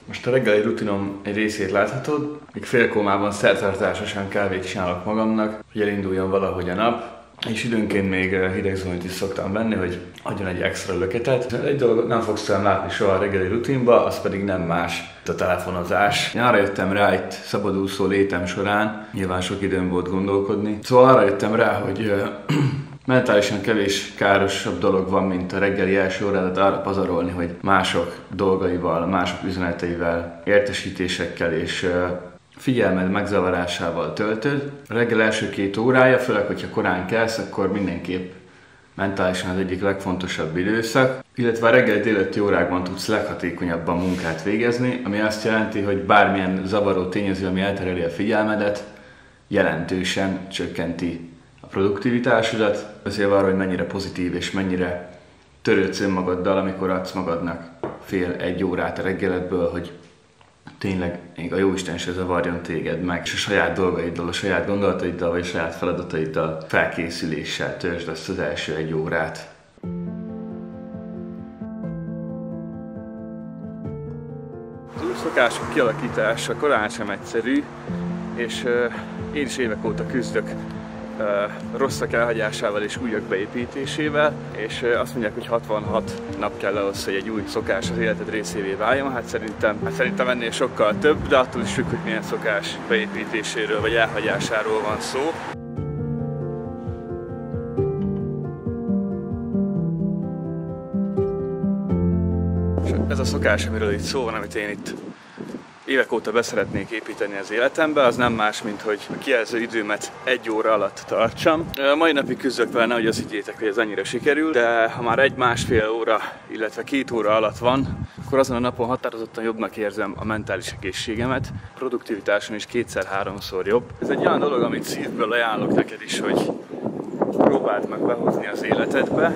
Most a reggeli rutinom egy részét láthatod, míg félkómában szertartásosan kávét csinálok magamnak, hogy elinduljon valahogy a nap, és időnként még hidegzónit is szoktam venni, hogy adjon egy extra löketet. Egy dolgot nem fogsz tőlem látni soha a reggeli rutinba, az pedig nem más, a telefonozás. Én arra jöttem rá itt szabadúszó létem során, nyilván sok időm volt gondolkodni. Szóval arra jöttem rá, hogy mentálisan kevés károsabb dolog van, mint a reggeli első órádat arra pazarolni, hogy mások dolgaival, mások üzeneteivel, értesítésekkel és figyelmed megzavarásával töltöd. A reggel első 2 órája, főleg, hogyha korán kelsz, akkor mindenképp mentálisan az egyik legfontosabb időszak, illetve a reggel délelőtti órákban tudsz leghatékonyabban munkát végezni, ami azt jelenti, hogy bármilyen zavaró tényező, ami eltereli a figyelmedet, jelentősen csökkenti a produktivitásodat, beszélve arról, hogy mennyire pozitív és mennyire törődsz önmagaddal, amikor adsz magadnak fél-egy órát a reggeledből, hogy tényleg még a Jóisten se zavarjon téged meg, és a saját dolgaiddal, a saját gondolataiddal, vagy a saját feladataiddal felkészüléssel töltsd azt az első 1 órát. Az új szokások kialakítása korán sem egyszerű, és én is évek óta küzdök rosszak elhagyásával és újak beépítésével, és azt mondják, hogy 66 nap kell ahhoz, hogy egy új szokás az életed részévé váljon. Hát szerintem ennél sokkal több, de attól is függ, hogy milyen szokás beépítéséről vagy elhagyásáról van szó. És ez a szokás, amiről itt szó van, amit én itt évek óta beszeretnék építeni az életembe, az nem más, mint hogy a kijelző időmet 1 óra alatt tartsam. A mai napig küzdök vele, nehogy azt higgyétek, hogy ez annyira sikerül, de ha már 1-1,5 óra, illetve 2 óra alatt van, akkor azon a napon határozottan jobbnak érzem a mentális egészségemet, a produktivitásom is 2-3-szor jobb. Ez egy olyan dolog, amit szívből ajánlok neked is, hogy próbáld meg behozni az életedbe,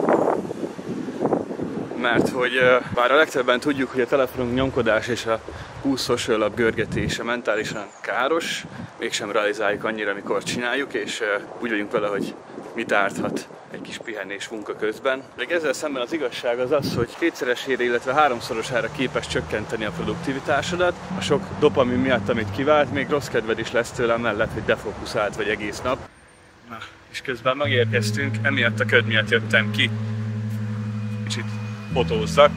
mert hogy bár a legtöbben tudjuk, hogy a telefonunk nyomkodás és a 20 social lap görgetése mentálisan káros, mégsem realizáljuk annyira, amikor csináljuk, és úgy vagyunk vele, hogy mit árthat egy kis pihenés munka közben. De ezzel szemben az igazság az az, hogy 2-szeresére, illetve 3-szorosára képes csökkenteni a produktivitásodat. A sok dopamin miatt, amit kivált, még rossz kedved is lesz tőle mellett, hogy defókuszált vagy egész nap. Na, és közben megérkeztünk, emiatt a köd miatt jöttem ki. Kicsit fotózzak.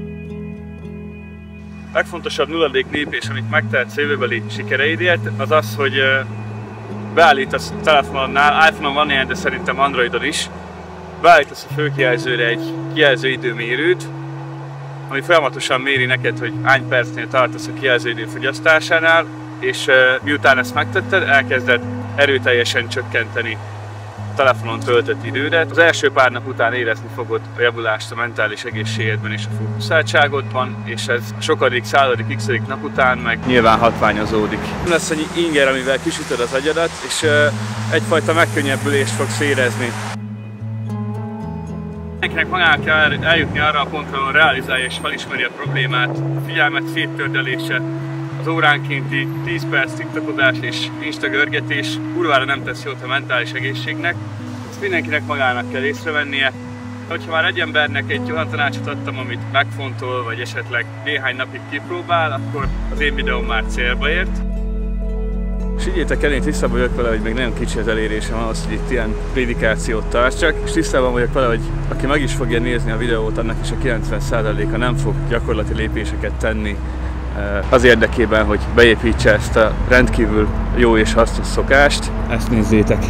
A legfontosabb nulladik lépés, amit megtehetsz jövőbeli sikereidért, az az, hogy beállítasz a telefonodnál, iPhone-on van ilyen, de szerintem Androidon is, beállítasz a főkijelzőre egy kijelző időmérőt, ami folyamatosan méri neked, hogy hány percnél tartasz a kijelzőidő fogyasztásánál, és miután ezt megtetted, elkezded erőteljesen csökkenteni telefonon töltött idődet. Az első pár nap után érezni fogod a javulást a mentális egészségedben és a fókuszáltságodban, és ez a sokadik, századik, x-edik nap után meg nyilván hatványozódik. Lesz annyi inger, amivel kisütöd az agyadat, és egyfajta megkönnyebbülést fogsz érezni. Mindenkinek magának kell eljutni arra a pontra, ahol realizálja és felismeri a problémát, a figyelmet széttördelése, az óránkénti 10 perc tiktokodás és insta görgetés kurvára nem tesz jót a mentális egészségnek. Ezt mindenkinek magának kell észrevennie. Hogyha már egy embernek egy olyan tanácsot adtam, amit megfontol, vagy esetleg néhány napig kipróbál, akkor az én videóm már célba ért. És higgyétek el, én tisztában vagyok vele, hogy még nagyon kicsi az elérésem ahhoz, hogy itt ilyen prédikációt tartsak, és tisztában vagyok vele, hogy aki meg is fogja nézni a videót, annak is a 90%-a nem fog gyakorlati lépéseket tenni az érdekében, hogy beépítse ezt a rendkívül jó és hasznos szokást. Ezt nézzétek!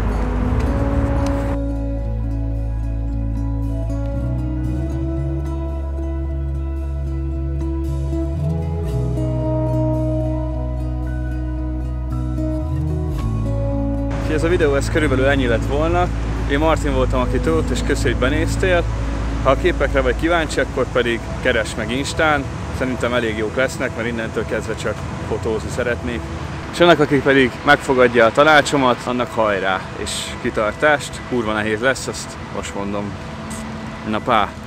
Ez a videó körülbelül ennyi lett volna. Én Martin voltam, aki tudott, és köszönjük, hogy benéztél. Ha a képekre vagy kíváncsi, akkor pedig keresd meg Instán. Szerintem elég jók lesznek, mert innentől kezdve csak fotózni szeretnék. És annak, aki pedig megfogadja a tanácsomat, annak hajrá és kitartást. Kurva nehéz lesz, azt most mondom. Na pá!